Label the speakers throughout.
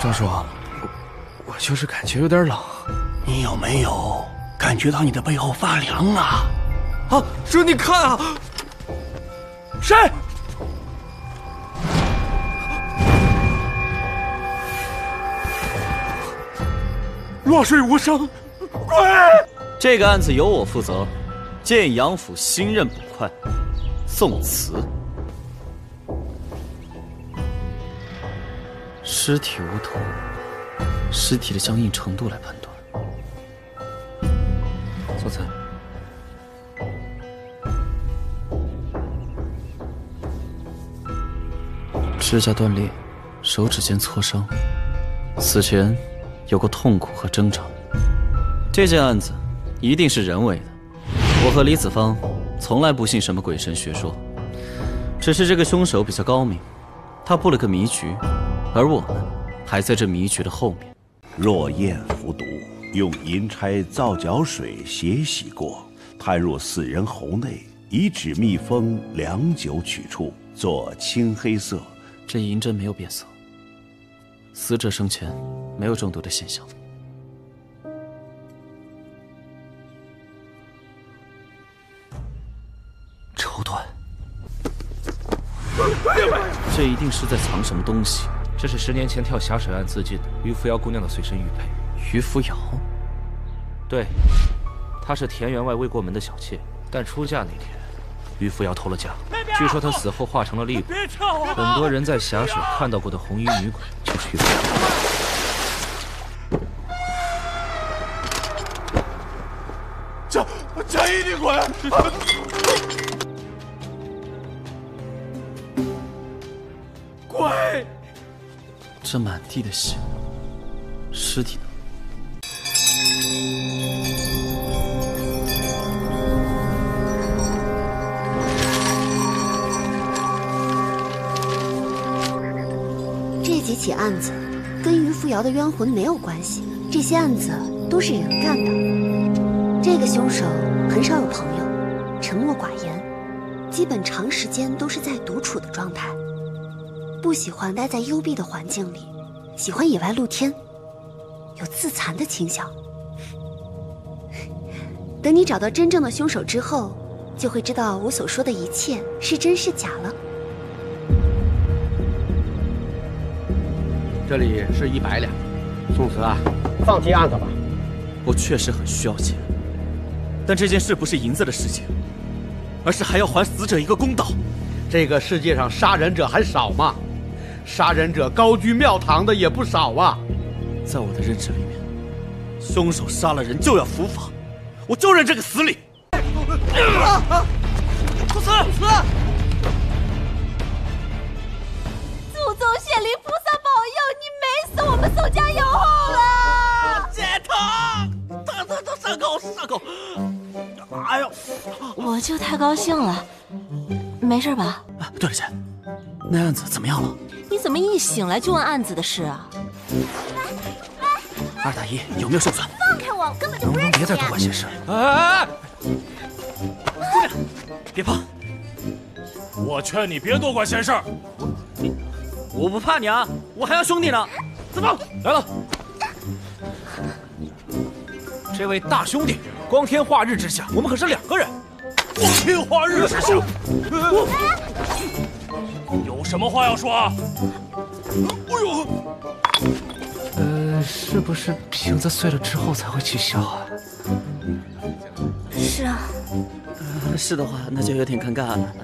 Speaker 1: 张叔，我就是感觉有点冷。
Speaker 2: 你有没有感觉到你的背后发凉啊？
Speaker 1: 啊，叔，你看啊！谁？
Speaker 2: 落水无声，滚！
Speaker 3: 这个案子由我负责，建阳府新任捕快宋慈。尸体无头，尸体的僵硬程度来判断。宋慈，指甲断裂，手指间挫伤，死前有过痛苦和挣扎。这件案子一定是人为的。我和李子芳从来不信什么鬼神学说，只是这个凶手比较高明，他布了个迷局，而我们还在这迷局的后面。
Speaker 4: 若燕服毒，用银钗皂角水血洗过，探入死人喉内，以纸密封，良久取出，作青黑色。
Speaker 3: 这银针没有变色，死者生前没有中毒的现象。绸缎，这一定是在藏什么东西。
Speaker 5: 这是10年前跳霞水岸自尽的于扶摇姑娘的随身玉佩。
Speaker 3: 于扶摇？
Speaker 5: 对，她是田员外未过门的小妾，但出嫁那天，于扶摇偷了嫁。据说她死后化成了厉鬼，很多人在霞水看到过的红衣女鬼就是于扶摇。
Speaker 2: 贾义，你滚！滚！
Speaker 3: 这满地的血，尸体呢？
Speaker 6: 这几起案子跟于扶摇的冤魂没有关系，这些案子都是人干的。这个凶手很少有朋友，沉默寡言，基本长时间都是在独处的状态，不喜欢待在幽闭的环境里，喜欢野外露天，有自残的倾向。等你找到真正的凶手之后，就会知道我所说的一切是真是假了。
Speaker 7: 这里是100两，宋慈啊，放弃案子吧。
Speaker 3: 我确实很需要钱，但这件事不是银子的事情，而是还要还死者一个公道。
Speaker 7: 这个世界上杀人者还少吗？杀人者高居庙堂的也不少啊。
Speaker 3: 在我的认知里面，凶手杀了人就要伏法，我就认这个死理。宋慈，
Speaker 8: 祖宗显灵菩萨保佑，你美死我们宋家有后了！
Speaker 3: 姐疼，伤口！哎呦，
Speaker 8: 我就太高兴了，没事吧？
Speaker 3: 对了姐，那案子怎么样了？
Speaker 8: 你怎么一醒来就问案子的事啊？
Speaker 3: 二大姨有没有胜算？
Speaker 8: 放开我，根本就不认识你。
Speaker 3: 别再多管闲事。哎，姑娘，别怕。
Speaker 9: 我劝你别多管闲事。
Speaker 3: 我不怕你啊，我还要兄弟呢。子枫来了。
Speaker 9: 这位大兄弟，光天化日之下，我们可是2个人。光天化日之下，有什么话要说啊？哎呦！
Speaker 1: 是不是瓶子碎了之后才会起效啊？
Speaker 8: 是啊。
Speaker 3: 是的话，那就有点尴尬了。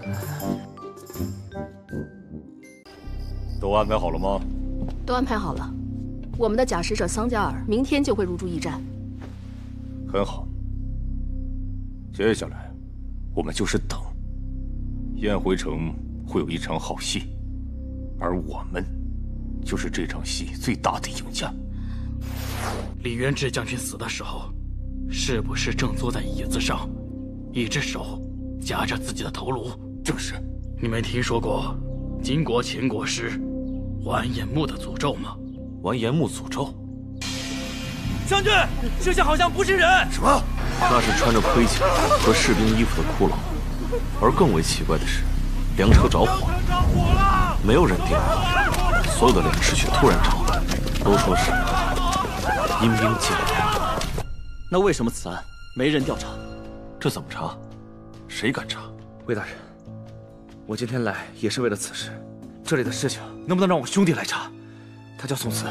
Speaker 9: 都安排好了吗？
Speaker 10: 都安排好了。我们的假使者桑加尔明天就会入驻驿站。
Speaker 9: 很好。接下来，我们就是等。燕回城会有一场好戏，而我们就是这场戏最大的赢家。
Speaker 2: 李元志将军死的时候，是不是正坐在椅子上，一只手夹着自己的头颅？
Speaker 9: 正是。
Speaker 2: 你没听说过金国前国师完颜穆的诅咒吗？
Speaker 9: 完颜穆诅咒？
Speaker 3: 将军，这些好像不是人。
Speaker 9: 什么？那是穿着盔甲和士兵衣服的骷髅。而更为奇怪的是，粮车着火了，没有人点火，所有的粮食却突然着了。
Speaker 5: 都说是阴兵借粮，
Speaker 3: 那为什么此案没人调查？
Speaker 5: 这怎么查？谁敢查？魏大人，我今天来也是为了此事。这里的事情能不能让我兄弟来查？他叫宋慈。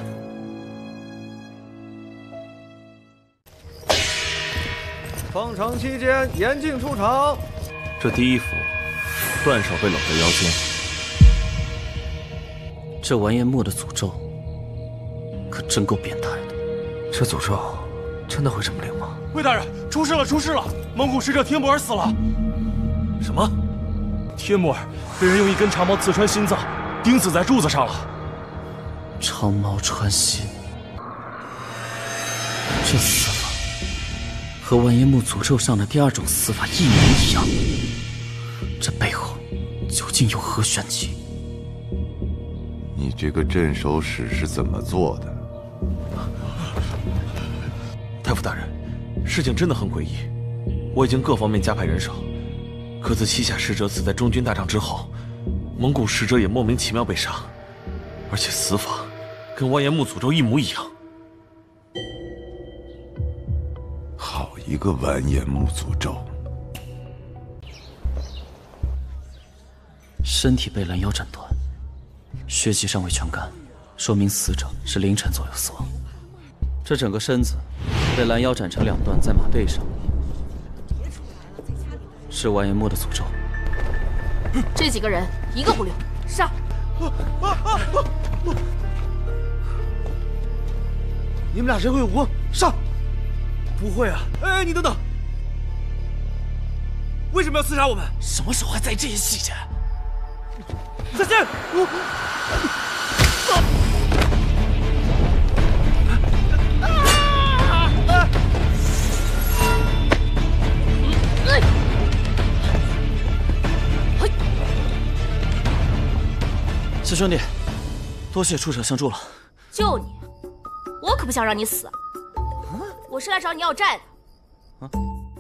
Speaker 1: 奉承期间严禁出场。
Speaker 5: 这第一幅，段少被搂在腰间。
Speaker 3: 这完颜墨的诅咒，可真够变态的。
Speaker 5: 这诅咒真的会这么灵吗？
Speaker 1: 魏大人，出事了！出事了！蒙古使者帖木儿死了。
Speaker 5: 什么？
Speaker 1: 帖木儿被人用一根长矛刺穿心脏，钉死在柱子上了。
Speaker 3: 长矛穿心，这死法和完颜墨诅咒上的第二种死法一模一样。这背后究竟有何玄机？
Speaker 11: 你这个镇守使是怎么做的？
Speaker 5: 太傅大人，事情真的很诡异。我已经各方面加派人手，可自西夏使者死在中军大帐之后，蒙古使者也莫名其妙被杀，而且死法跟完颜木诅咒一模一样。
Speaker 11: 好一个完颜木诅咒！
Speaker 3: 身体被拦腰斩断，血迹尚未全干，说明死者是凌晨左右死亡。这整个身子被拦腰斩成两段，在马背上，是完颜墨的诅咒。
Speaker 10: 这几个人一个不留，杀！
Speaker 7: 你们俩谁会武功？上！
Speaker 1: 不会啊！哎，你等等，为什么要刺杀我们？
Speaker 3: 什么时候还在意这些细节？
Speaker 1: 再见！
Speaker 3: 小兄弟，多谢出手相助了。
Speaker 8: 就你，我可不想让你死。我是来找你要债的。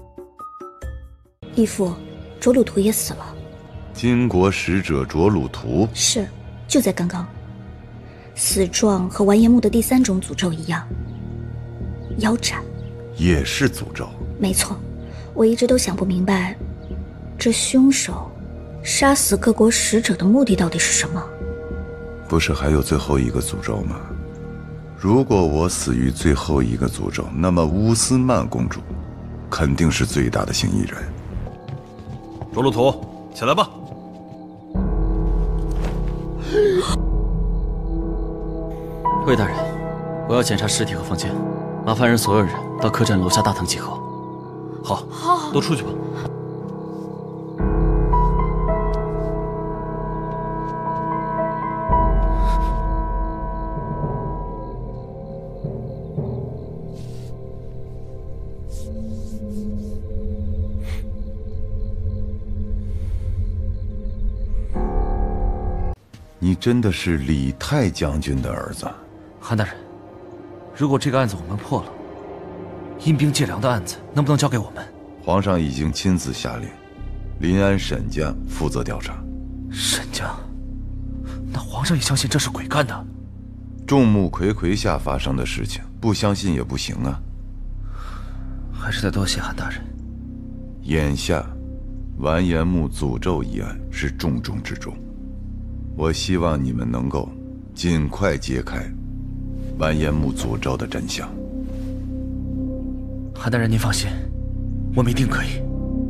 Speaker 6: 义父，卓鲁图也死了。
Speaker 11: 金国使者卓鲁图
Speaker 6: 是，就在刚刚。死状和完颜木的第三种诅咒一样，腰斩。
Speaker 11: 也是诅咒。
Speaker 6: 没错，我一直都想不明白，这凶手杀死各国使者的目的到底是什么？
Speaker 11: 不是还有最后一个诅咒吗？如果我死于最后一个诅咒，那么乌斯曼公主肯定是最大的嫌疑人。
Speaker 5: 卓鲁图，起来吧。
Speaker 3: 魏大人，我要检查尸体和房间，麻烦人所有人到客栈楼下大堂集合。
Speaker 5: 好，都出去吧。
Speaker 11: 你真的是李泰将军的儿子？
Speaker 5: 韩大人，如果这个案子我们破了，阴兵借粮的案子能不能交给我们？
Speaker 11: 皇上已经亲自下令，临安沈家负责调查。
Speaker 5: 沈家？那皇上也相信这是鬼干的？
Speaker 11: 众目睽睽下发生的事情，不相信也不行啊。
Speaker 5: 还是得多谢韩大人。
Speaker 11: 眼下，完颜木诅咒一案是重中之重。我希望你们能够尽快揭开完颜木诅咒的真相。
Speaker 5: 韩大人，您放心，我们一定可以。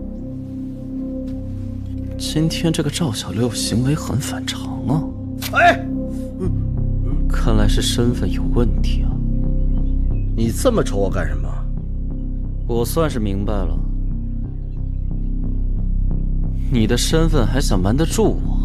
Speaker 3: 今天这个赵小六行为很反常啊！
Speaker 7: 哎，
Speaker 3: 看来是身份有问题啊！
Speaker 7: 你这么瞅我干什么？
Speaker 3: 我算是明白了，你的身份还想瞒得住我？